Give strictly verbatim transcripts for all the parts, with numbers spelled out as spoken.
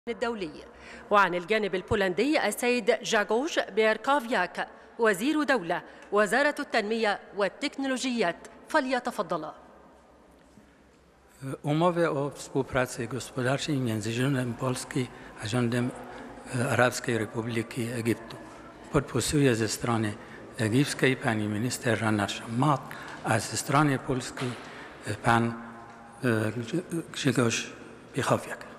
الدولي. وعن الجانب البولندي السيد جاغوش بيركافياك وزير دولة وزارة التنمية والتكنولوجيات، فليتفضل. Umowy o współpracy gospodarczej między rządem Polski a rządem Arabskiej Republiki Egiptu podpisuje ze strony egipskiej pani minister Rana Szammat, a ze strony polskiej pan Grzegorz Piechowiak.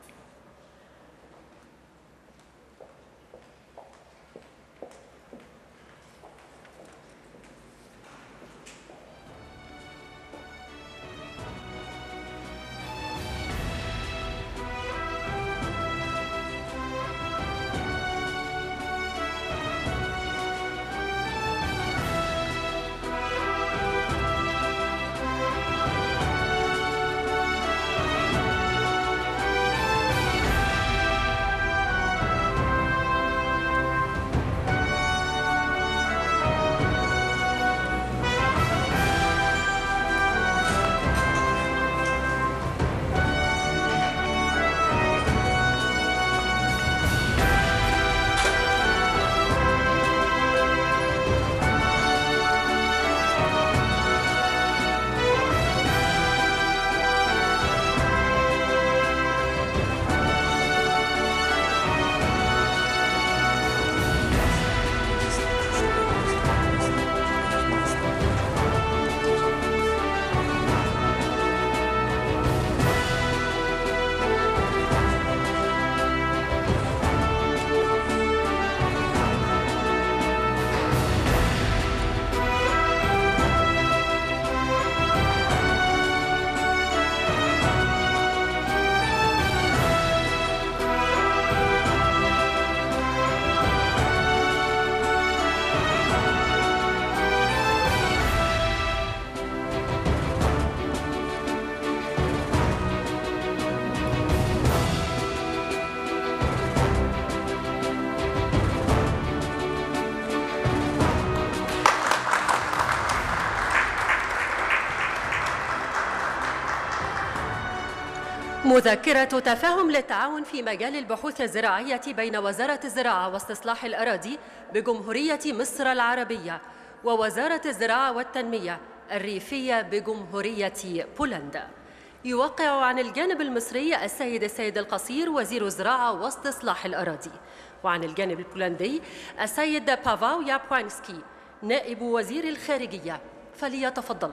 مذكرة تفاهم للتعاون في مجال البحوث الزراعية بين وزارة الزراعة واستصلاح الأراضي بجمهورية مصر العربية ووزارة الزراعة والتنمية الريفية بجمهورية بولندا. يوقع عن الجانب المصري السيد السيد القصير وزير الزراعة واستصلاح الأراضي، وعن الجانب البولندي السيد بافاو يابوانسكي نائب وزير الخارجية، فليتفضل.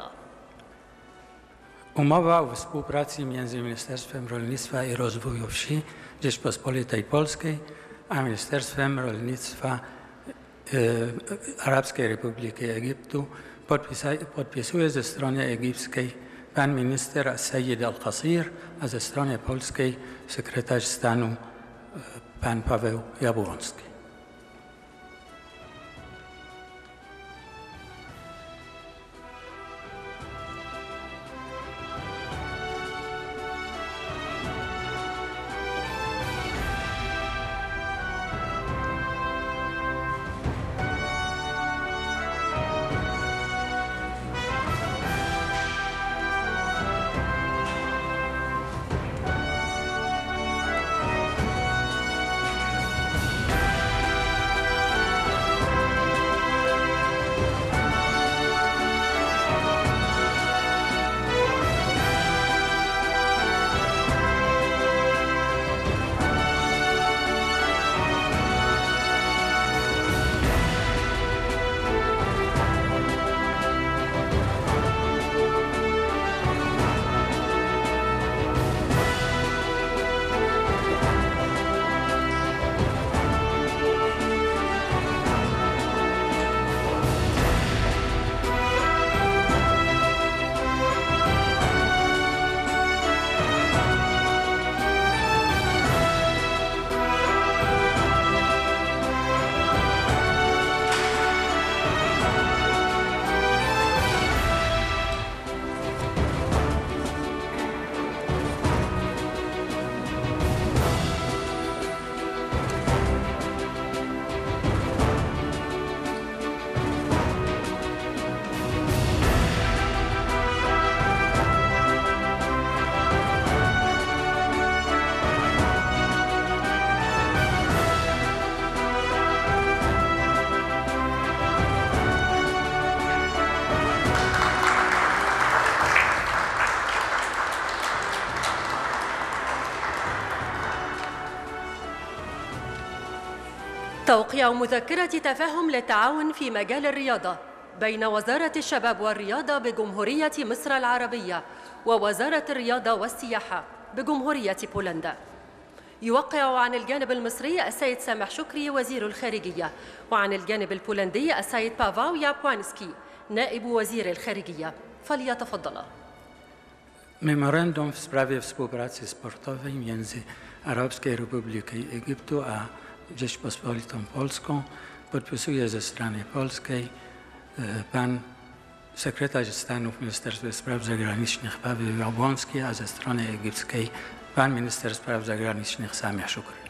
Umowa o współpracy między Ministerstwem Rolnictwa i Rozwoju Wsi Rzeczypospolitej Polskiej a Ministerstwem Rolnictwa e, Arabskiej Republiki Egiptu podpisuje ze strony egipskiej pan minister Sejid Al-Qasir, a ze strony polskiej sekretarz stanu e, pan Paweł Jabłoński. توقيع مذكرة تفاهم للتعاون في مجال الرياضة بين وزارة الشباب والرياضة بجمهورية مصر العربية ووزارة الرياضة والسياحة بجمهورية بولندا. يوقع عن الجانب المصري السيد سامح شكري وزير الخارجية، وعن الجانب البولندي السيد باواو يابوانسكي نائب وزير الخارجية. فليتفضل. Memorandum w sprawie współpracy sportowej między Arabskiej Republiką Egiptu a Rzeczpospolitą Polską podpisuje ze strony polskiej pan sekretarz stanu w Ministerstwie Spraw Zagranicznych Paweł Jabłoński, a ze strony egipskiej pan minister spraw zagranicznych Samih Shukri.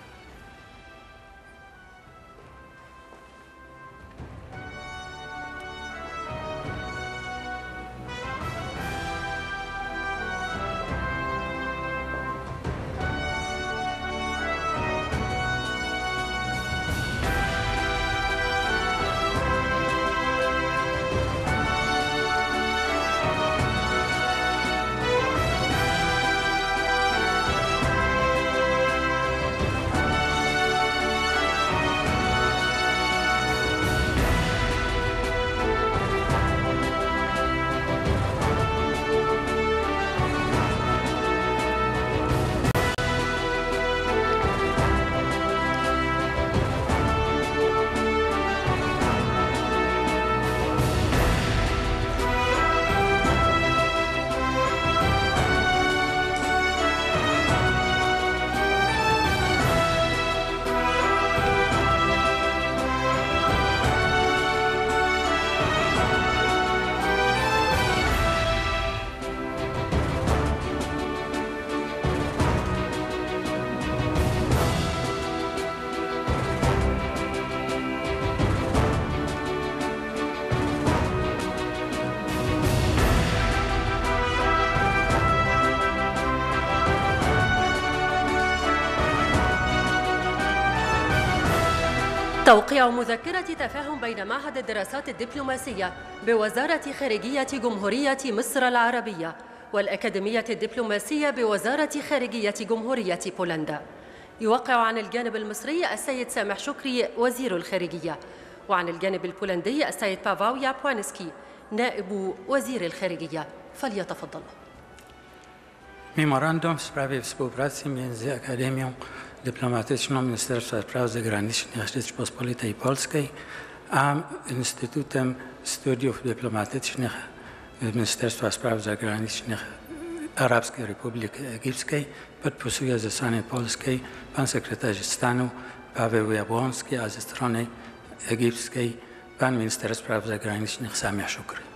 توقيع مذكرة تفاهم بين معهد الدراسات الدبلوماسية بوزارة خارجية جمهورية مصر العربية والأكاديمية الدبلوماسية بوزارة خارجية جمهورية بولندا. يوقع عن الجانب المصري السيد سامح شكري وزير الخارجية، وعن الجانب البولندي السيد باواو يابوانسكي نائب وزير الخارجية. فليتفضل. Memorandum w sprawie współpracy między Akademią Dyplomatyczną Ministerstwa Spraw Zagranicznych Rzeczypospolitej Polskiej a Instytutem Studiów Dyplomatycznych Ministerstwa Spraw Zagranicznych Arabskiej Republiki Egipskiej podpisuje ze strony polskiej pan sekretarz stanu Paweł Jabłoński, a ze strony egipskiej pan minister spraw zagranicznych Samih Shukri.